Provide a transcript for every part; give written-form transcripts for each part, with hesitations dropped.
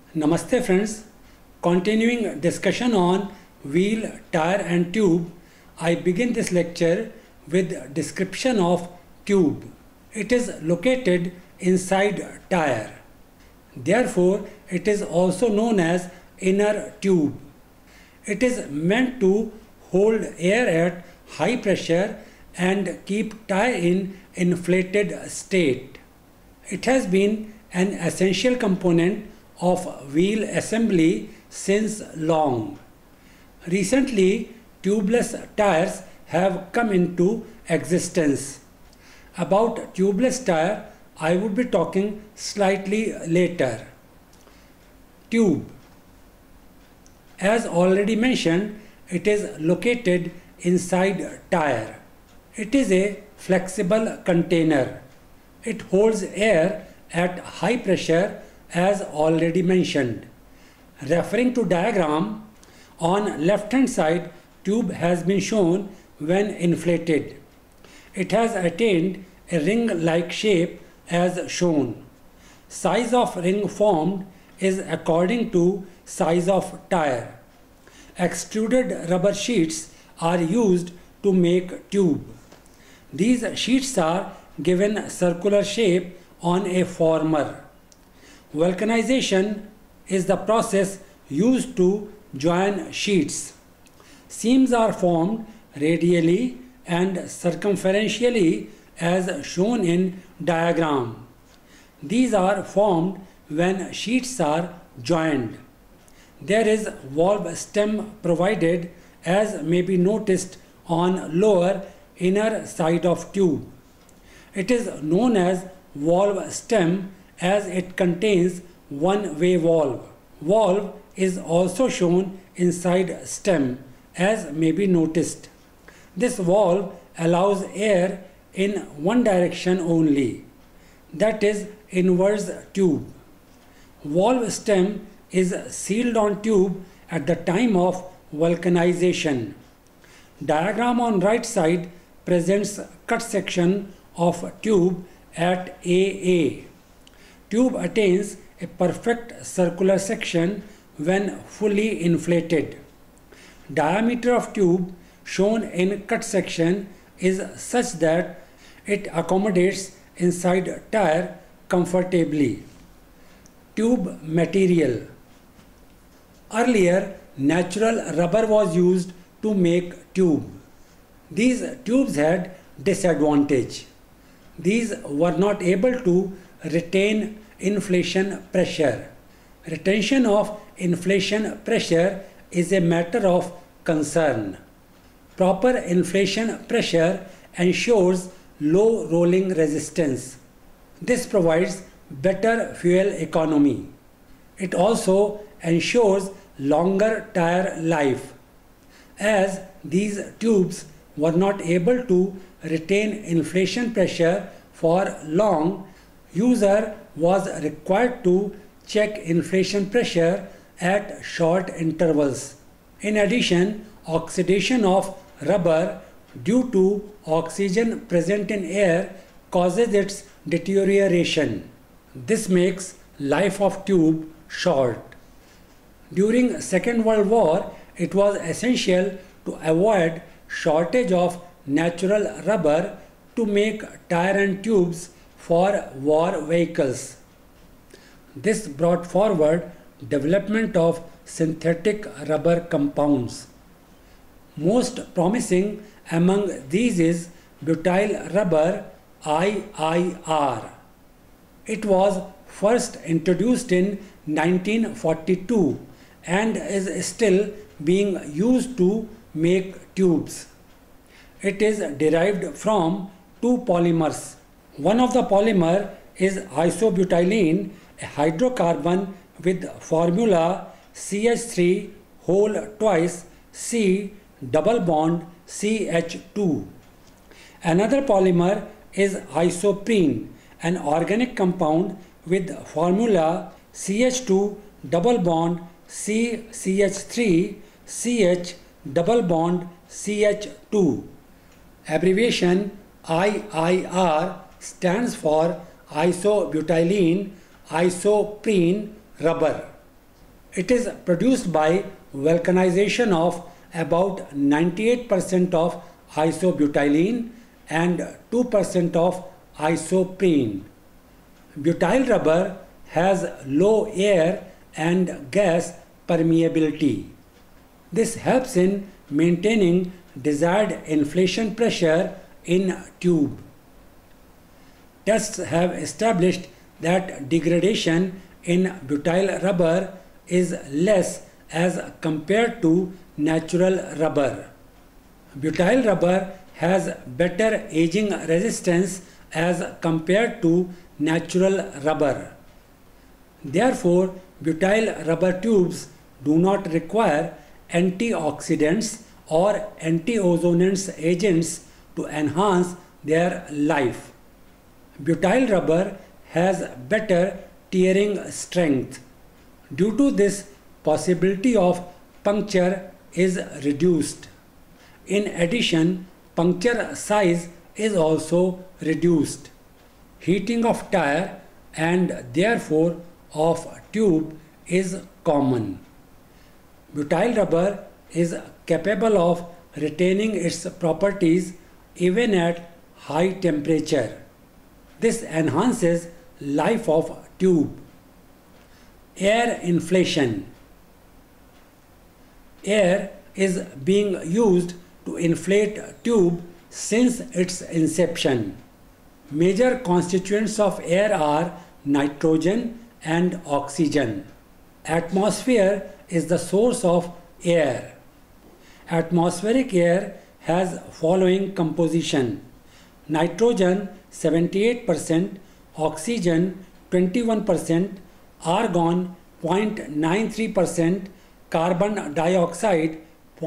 Namaste friends, continuing discussion on wheel, tire and tube, I begin this lecture with description of tube. It is located inside tire. Therefore, it is also known as inner tube. It is meant to hold air at high pressure and keep tire in inflated state. It has been an essential component of wheel assembly since long. Recently, tubeless tires have come into existence. About tubeless tire, I would be talking slightly later. Tube. As already mentioned, it is located inside tire. It is a flexible container. It holds air at high pressure as already mentioned. Referring to diagram, on left hand side tube has been shown when inflated. It has attained a ring like shape as shown. Size of ring formed is according to size of tire. Extruded rubber sheets are used to make tube. These sheets are given circular shape on a former. Vulcanization is the process used to join sheets. Seams are formed radially and circumferentially as shown in diagram. These are formed when sheets are joined. There is valve stem provided as may be noticed on lower inner side of tube. It is known as valve stem as it contains one-way valve. Valve is also shown inside stem as may be noticed. This valve allows air in one direction only, that is inwards tube. Valve stem is sealed on tube at the time of vulcanization. Diagram on right side presents cut section of tube at AA. Tube attains a perfect circular section when fully inflated. Diameter of tube shown in cut section is such that it accommodates inside tire comfortably. Tube material. Earlier, natural rubber was used to make tube. These tubes had disadvantage. These were not able to retain inflation pressure. Retention of inflation pressure is a matter of concern. Proper inflation pressure ensures low rolling resistance. This provides better fuel economy. It also ensures longer tire life. As these tubes were not able to retain inflation pressure for long, user was required to check inflation pressure at short intervals. In addition, oxidation of rubber due to oxygen present in air causes its deterioration. This makes life of tube short. During Second World War, it was essential to avoid shortage of natural rubber to make tire and tubes for war vehicles. This brought forward development of synthetic rubber compounds. Most promising among these is butyl rubber IIR. It was first introduced in 1942 and is still being used to make tubes. It is derived from two polymers. One of the polymer is isobutylene, a hydrocarbon with formula CH3 whole twice C double bond CH2. Another polymer is isoprene, an organic compound with formula CH2 double bond CCH3 CH double bond CH2. Abbreviation IIR stands for isobutylene isoprene rubber. It is produced by vulcanization of about 98% of isobutylene and 2% of isoprene. Butyl rubber has low air and gas permeability. This helps in maintaining desired inflation pressure in tube. Tests have established that degradation in butyl rubber is less as compared to natural rubber. Butyl rubber has better aging resistance as compared to natural rubber. Therefore, butyl rubber tubes do not require antioxidants or anti-ozonant agents to enhance their life. Butyl rubber has better tearing strength. Due to this, possibility of puncture is reduced. In addition, puncture size is also reduced. Heating of tire and therefore of tube is common. Butyl rubber is capable of retaining its properties even at high temperature. This enhances life of tube. Air inflation. Air is being used to inflate tube since its inception. Major constituents of air are nitrogen and oxygen. Atmosphere is the source of air. Atmospheric air has following composition: nitrogen 78%, oxygen 21%, argon 0.93%, carbon dioxide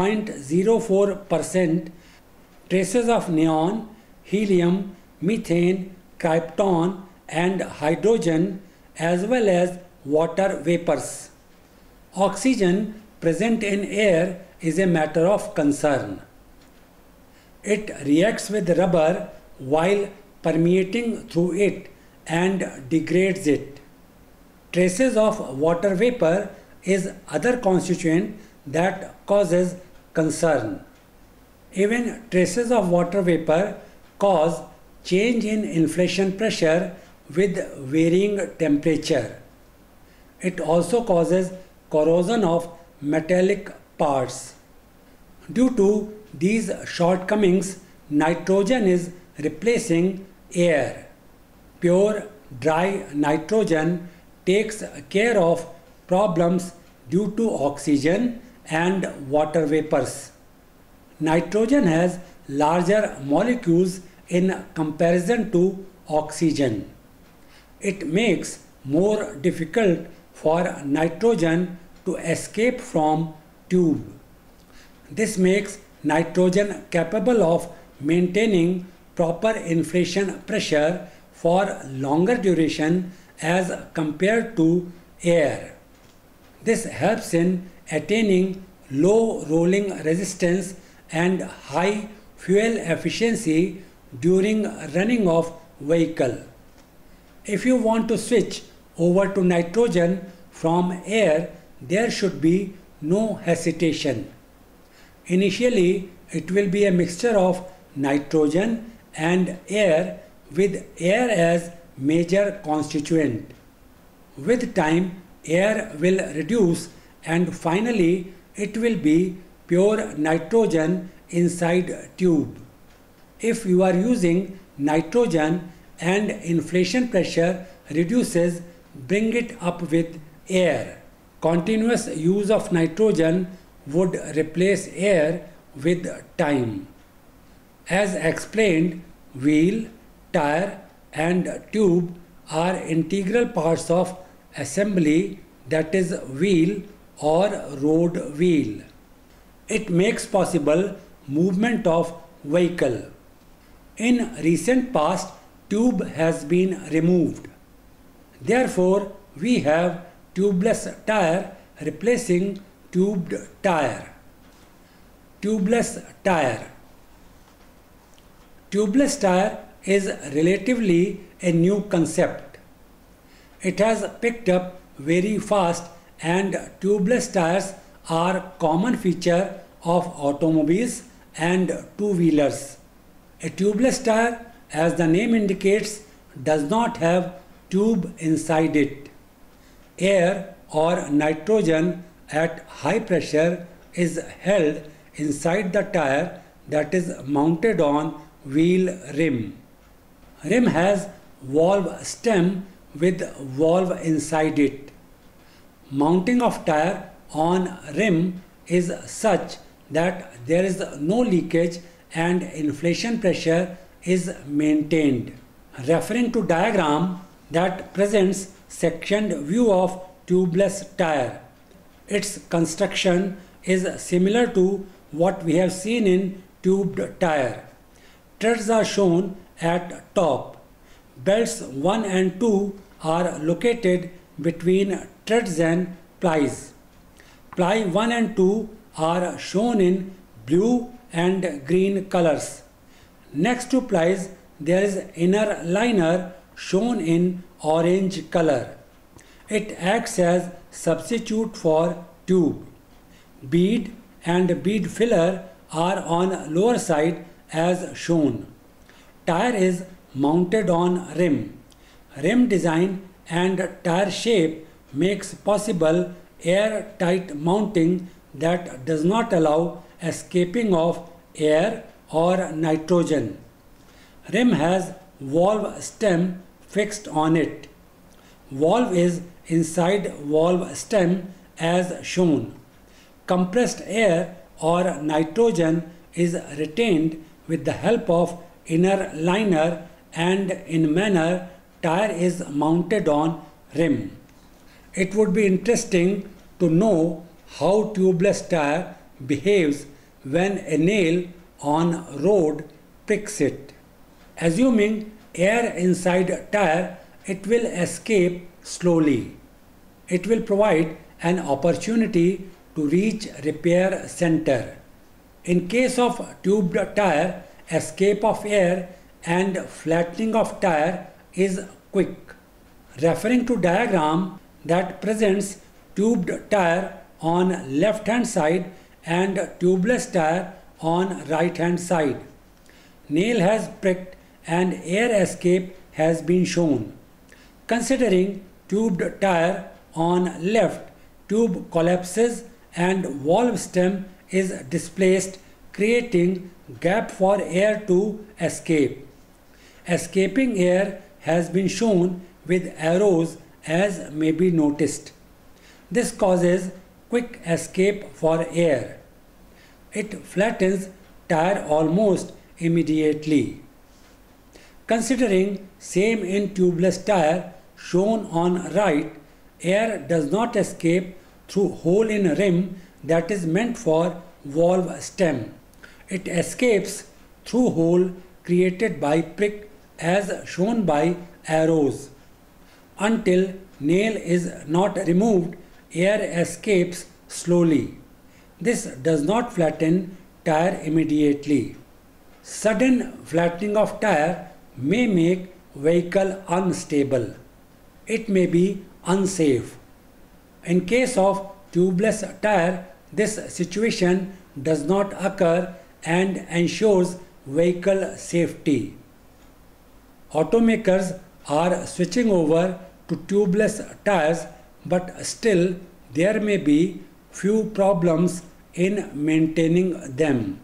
0.04%, traces of neon, helium, methane, krypton and hydrogen, as well as water vapors. Oxygen present in air is a matter of concern. It reacts with rubber while permeating through it and degrades it. Traces of water vapor is other constituent that causes concern. Even traces of water vapor cause change in inflation pressure with varying temperature. It also causes corrosion of metallic parts. Due to these shortcomings, nitrogen is replacing air. Pure dry nitrogen takes care of problems due to oxygen and water vapors. Nitrogen has larger molecules in comparison to oxygen. It makes more difficult for nitrogen to escape from tube. This makes nitrogen capable of maintaining proper inflation pressure for longer duration as compared to air. This helps in attaining low rolling resistance and high fuel efficiency during running of vehicle. If you want to switch over to nitrogen from air, there should be no hesitation. Initially, it will be a mixture of nitrogen and air with air as major constituent. With time, air will reduce and finally it will be pure nitrogen inside tube. If you are using nitrogen and inflation pressure reduces, bring it up with air. Continuous use of nitrogen would replace air with time. As explained, wheel, tire and tube are integral parts of assembly, that is wheel or road wheel. It makes possible movement of vehicle. In recent past, tube has been removed. Therefore, we have tubeless tire replacing tubed tire. Tubeless tire. Tubeless tire is relatively a new concept. It has picked up very fast and tubeless tires are common feature of automobiles and two-wheelers. A tubeless tire, as the name indicates, does not have tube inside it. Air or nitrogen at high pressure is held inside the tire that is mounted on wheel rim. Rim has valve stem with valve inside it. Mounting of tire on rim is such that there is no leakage and inflation pressure is maintained. Referring to diagram that presents sectioned view of tubeless tire. Its construction is similar to what we have seen in tubed tire. Treads are shown at top. Belts 1 and 2 are located between treads and plies. Ply 1 and 2 are shown in blue and green colors. Next to plies, there is inner liner shown in orange color. It acts as substitute for tube. Bead and bead filler are on lower side as shown. Tire is mounted on rim. Rim design and tire shape makes possible air-tight mounting that does not allow escaping of air or nitrogen. Rim has valve stem fixed on it. Valve is inside valve stem as shown. Compressed air or nitrogen is retained with the help of inner liner, and in manner tire is mounted on rim. It would be interesting to know how tubeless tire behaves when a nail on road pricks it. Assuming air inside tire, it will escape slowly. It will provide an opportunity to reach repair center. In case of tubed tire, escape of air and flattening of tire is quick. Referring to diagram that presents tubed tire on left hand side and tubeless tire on right hand side. Nail has pricked and air escape has been shown. Considering tubed tire on left, tube collapses and valve stem is displaced, creating gap for air to escape. Escaping air has been shown with arrows as may be noticed. This causes quick escape for air. It flattens tire almost immediately. Considering same in tubeless tire shown on right, air does not escape through hole in rim that is meant for valve stem. It escapes through hole created by prick as shown by arrows. Until nail is not removed, air escapes slowly. This does not flatten tire immediately. Sudden flattening of tire may make vehicle unstable. It may be unsafe. In case of tubeless tire, this situation does not occur and ensures vehicle safety. Automakers are switching over to tubeless tires, but still there may be few problems in maintaining them.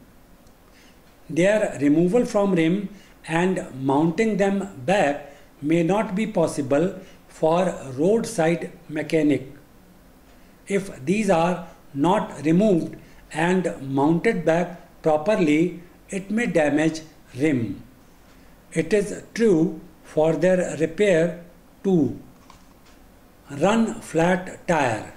Their removal from rim and mounting them back may not be possible for roadside mechanic. If these are not removed and mounted back properly, it may damage rim. It is true for their repair too. Run flat tire.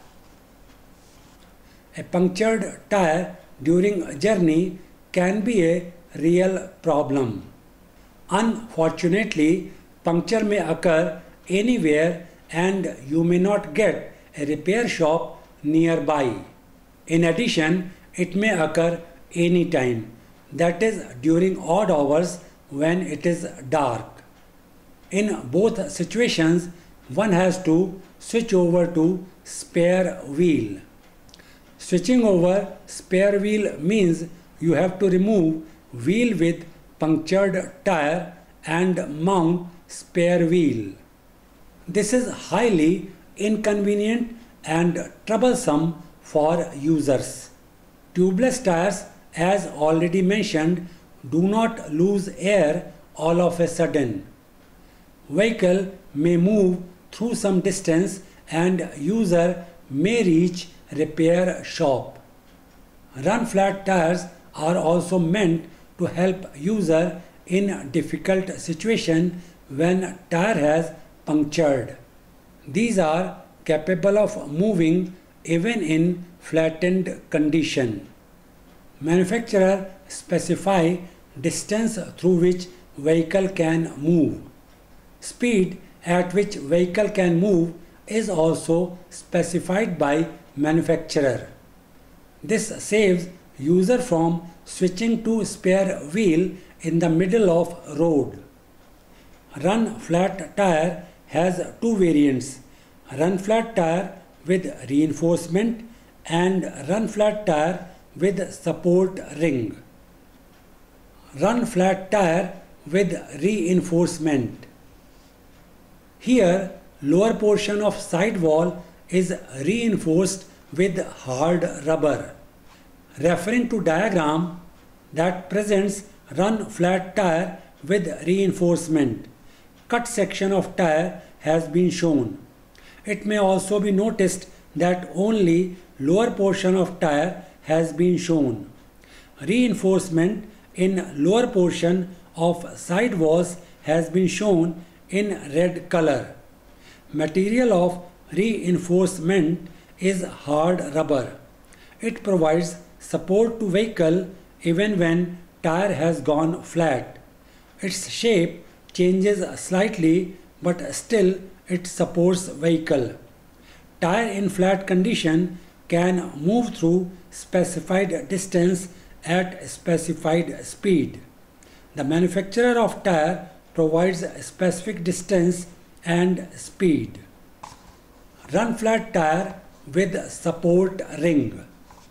A punctured tire during journey can be a real problem. Unfortunately, puncture may occur anywhere and you may not get a repair shop nearby. In addition, it may occur anytime, that is during odd hours when it is dark. In both situations, one has to switch over to spare wheel. Switching over spare wheel means you have to remove wheel with punctured tire and mount spare wheel. This is highly inconvenient and troublesome for users. Tubeless tires, as already mentioned, do not lose air all of a sudden. Vehicle may move through some distance and user may reach repair shop. Run flat tires are also meant to help user in difficult situation when tire has punctured. These are capable of moving even in flattened condition. Manufacturer specify distance through which vehicle can move. Speed at which vehicle can move is also specified by manufacturer. This saves user from switching to spare wheel in the middle of road. Run flat tire has two variants: run flat tire with reinforcement and run flat tire with support ring. Run flat tire with reinforcement. Here, lower portion of sidewall is reinforced with hard rubber. Referring to diagram that presents run flat tire with reinforcement, cut section of tire has been shown. It may also be noticed that only lower portion of tire has been shown. Reinforcement in lower portion of sidewalls has been shown in red color. Material of reinforcement is hard rubber. It provides support to vehicle even when tire has gone flat. Its shape changes slightly but still it supports vehicle. Tire in flat condition can move through specified distance at specified speed. The manufacturer of tire provides a specific distance and speed. Run flat tire with support ring.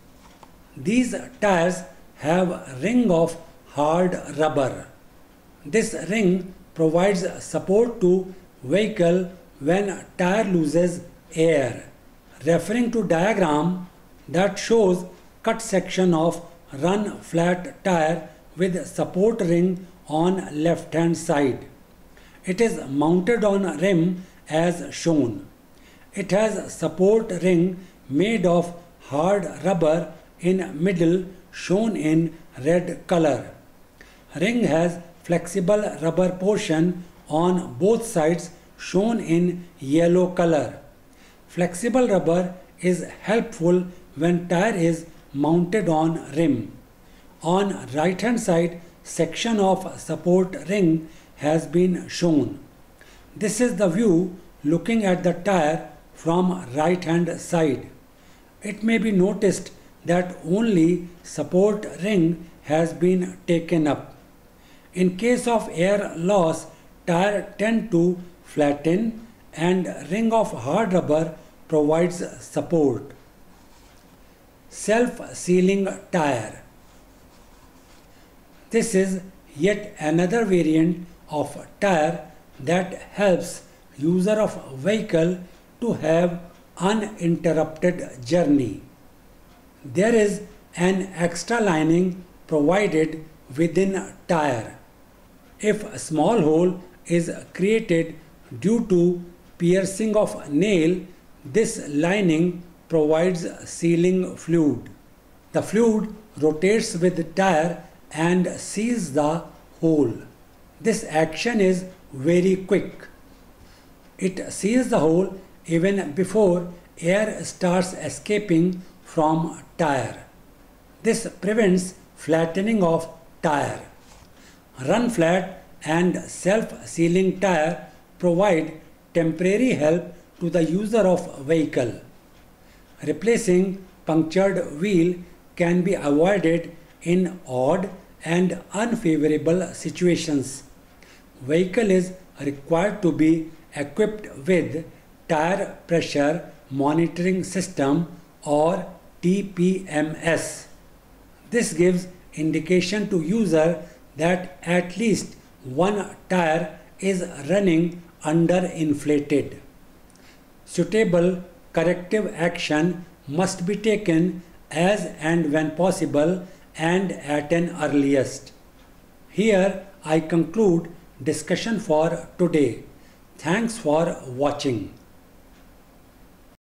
These tires have a ring of hard rubber. This ring provides support to vehicle when tire loses air. Referring to diagram that shows cut section of run flat tire with support ring on left hand side. It is mounted on rim as shown. It has support ring made of hard rubber in middle shown in red color. Ring has flexible rubber portion on both sides shown in yellow color. Flexible rubber is helpful when tire is mounted on rim. On right hand side, section of support ring has been shown. This is the view looking at the tire from right hand side. It may be noticed that only support ring has been taken up. In case of air loss, tire tend to flatten and ring of hard rubber provides support. Self-sealing tire. This is yet another variant of tire that helps user of vehicle to have uninterrupted journey. There is an extra lining provided within tire. If a small hole is created due to piercing of nail, this lining provides sealing fluid. The fluid rotates with the tire and seals the hole. This action is very quick. It seals the hole even before air starts escaping from tire. This prevents flattening of tire. Run flat and self-sealing tire provide temporary help to the user of vehicle. Replacing punctured wheel can be avoided in odd and unfavorable situations. Vehicle is required to be equipped with tire pressure monitoring system or TPMS. This gives indication to user that at least one tire is running underinflated. Suitable corrective action must be taken as and when possible and at an earliest. Here I conclude discussion for today. Thanks for watching.